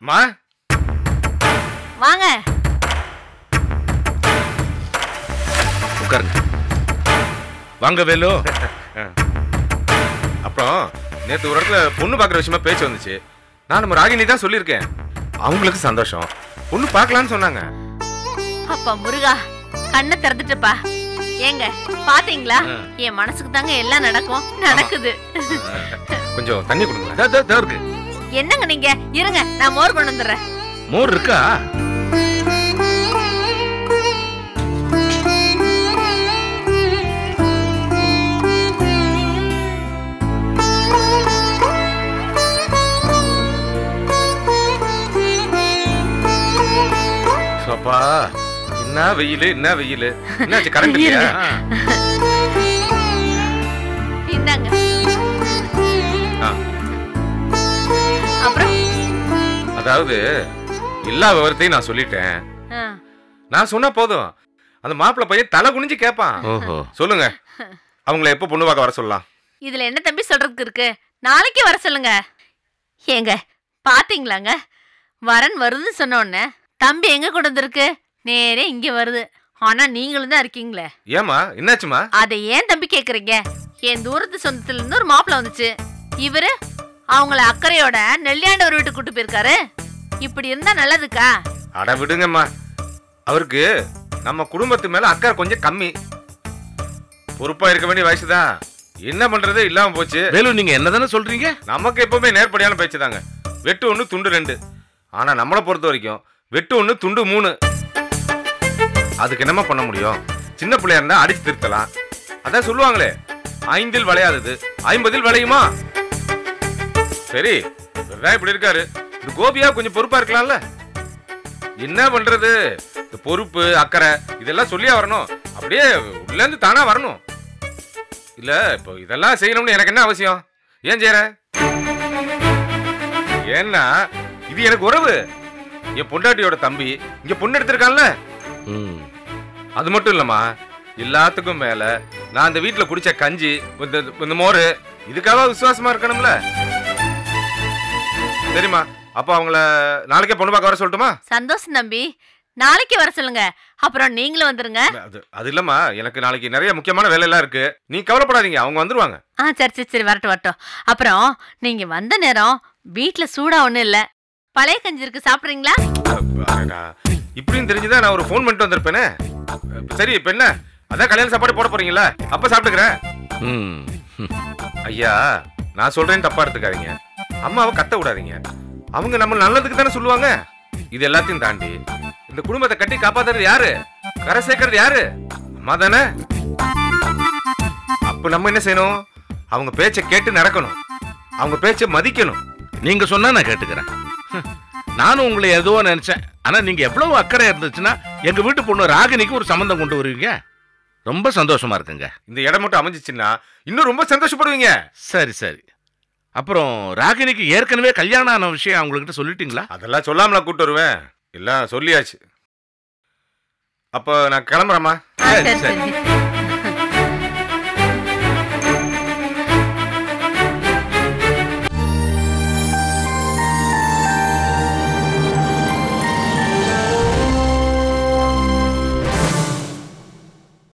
மா வாங்க உட்காருங்க. வாங்க வேலு. அப்புறம் நேற்று ஒரு இடத்துல பொண்ணு பார்க்குற விஷயமா பேச்சு வந்துச்சு. நான் நம்ம ராகினி தான் சொல்லியிருக்கேன். அவங்களுக்கு சந்தோஷம், பொண்ணு பார்க்கலான்னு சொன்னாங்க. அப்பா முருகா கண்ணை திறந்துட்டுப்பா. ஏங்க பாத்தீங்களா, என் மனசுக்கு தாங்க எல்லாம் நடக்குது. கொஞ்சம் தண்ணி கொடுங்க. என்னங்க நீங்க இருங்க, நான் மோர் கொண்டு வந்துடுறேன். மோர் இருக்கா? சப்பா என்ன வெயில், என்ன வெயில். என்னாச்சு, கரண்ட் இல்லையா? இந்தாங்க. அப்புறம் அதாவது எல்லா விவரத்தையும் நான் சொல்லிட்டேன். நான் சொன்னா போதும், அந்த மாப்பிள்ளை பையன் தலை குனிஞ்சு கேட்பான். சொல்லுங்க, அவங்கள எப்போ பொண்ணு பார்க்க வர சொல்லலாம்? இதுல என்ன தம்பி சொல்றதுக்கு இருக்கு, நாளைக்கு வர சொல்லுங்க. ஏங்க பாத்தீங்களாங்க, வரன் வருதுன்னு சொன்ன உடனே தம்பி எங்க கொண்டு வந்திருக்கு, நேரே இங்க வருது. ஆனா நீங்களும் தான் இருக்கீங்களே. ஏமா, என்னாச்சுமா? அதை ஏன் தம்பி கேக்குறீங்க? என் தூரத்து சொந்தத்துல இருந்து ஒரு மாப்பிள்ள வந்துச்சு. இவரு அவங்கள அக்கறையோட நெல்லியாண்டவர் வீட்டுக்கு கூட்டு போயிருக்காரு. இப்படி இருந்தா நல்லதுக்கா? அட விடுங்கம்மா, அவருக்கு நம்ம குடும்பத்து மேல அக்கறை கொஞ்சம் கம்மி. பொறுப்பா இருக்க வேண்டிய வயசுதான், என்ன பண்றது இல்லாம போச்சு. வேலு, நீங்க என்னதானே சொல்றீங்க? நமக்கு எப்பவுமே நேர்படியான பேச்சு தாங்க. வெட்டு 1 துண்டு 2. ஆனா நம்மளை பொறுத்த வரைக்கும் வெட்டு 1 துண்டு 3. அதுக்கு என்னமா பண்ண முடியும்? சின்ன பிள்ளையா இருந்தா அடிச்சு திருத்தலாம். அதான் சொல்லுவாங்களே, 5இல் விளையாதது 50இல் விளையுமா? சரி, இப்படி இருக்காரு. இந்த கோபியா கொஞ்சம் பொறுப்பா இருக்கலாம்ல. என்ன பண்றது, இந்த பொறுப்பு அக்கறை இதெல்லாம் சொல்லியா வரணும்? அப்படியே உள்ள இருந்து தானா வரணும். இல்ல இப்போ இதெல்லாம் செய்யணும்னு எனக்கு என்ன அவசியம்? ஏன் செய்யற? ஏன்னா இது எனக்கு உறவு. என் பொண்டாட்டியோட தம்பி இங்க பொண்ணு எடுத்திருக்கான்ல. அது மட்டும் இல்லம்மா, எல்லாத்துக்கும் மேல நான் இந்த வீட்டுல குடிச்ச கஞ்சி, இந்த மோரு, இதுக்காக விசுவாசமா இருக்கணும்ல. சரிம்மா, அப்ப அவங்கள நாளைக்கே பொண்ணு பார்க்க வர சொல்லட்டுமா? சந்தோஷம் தம்பி, நாளைக்கு வர சொல்லுங்க. அப்புறம் நீங்களும் வந்துருங்க. அது இல்லம்மா, எனக்கு நாளைக்கு நிறைய முக்கியமான வேலை எல்லாம் இருக்கு. நீ கவலைப்படாதீங்க, அவங்க வந்துருவாங்க. சரி வரட்டும். அப்புறம் நீங்க வந்த நேரம் வீட்டுல சூடா ஒண்ணும் இல்ல, பழைய கஞ்சி இருக்கு, சாப்பிடுறீங்களா? இப்படின்னு தெரிஞ்சுதான் நான் ஒரு போன் பண்ணிட்டு வந்திருப்பேனே. சரி, இப்ப என்ன, அதான் கல்யாண சாப்பாடு போட போறீங்களா? அப்ப சாப்பிட்டுக்கிறேன். ஐயா, நான் சொல்றேன்னு தப்பா எடுத்துக்காதீங்க. அம்மாவை கத்த விடாதீங்க. அவங்க நம்ம நல்லதுக்கு தானே சொல்லுவாங்க. இது எல்லாத்தையும் தாண்டி இந்த குடும்பத்தை கட்டி காப்பாத்துறது யாரு, கரை சேர்க்கறது யாரு? அம்மா தானே. அப்ப நம்ம என்ன செய்யணும்? அவங்க பேச்சை கேட்டு நடக்கணும், அவங்க பேச்சை மதிக்கணும். நீங்க சொன்னா நான் கேட்டுக்கிறேன். நானும் உங்களை ஏதோ நினைச்சேன். ஆனா நீங்க எவ்வளவு அக்கறை இருந்துச்சுன்னா எங்க வீட்டு பொண்ணு ராகினிக்கு ஒரு சம்பந்தம் கொண்டு வருவீங்க. ரொம்ப சந்தோஷமா இருக்குங்க. இந்த இடம் மட்டும் அமைஞ்சிச்சுன்னா இன்னும் ரொம்ப சந்தோஷப்படுவீங்க. சரி சரி. அப்புறம் ராகினிக்கு ஏற்கனவே கல்யாணம் ஆன விஷயம் அவங்ககிட்ட சொல்லிட்டீங்களா? அதெல்லாம் சொல்லாமல கூட்டு வருவேன், எல்லாம் சொல்லியாச்சு. அப்ப நான் கிளம்புறேம்மா. சரி சரி.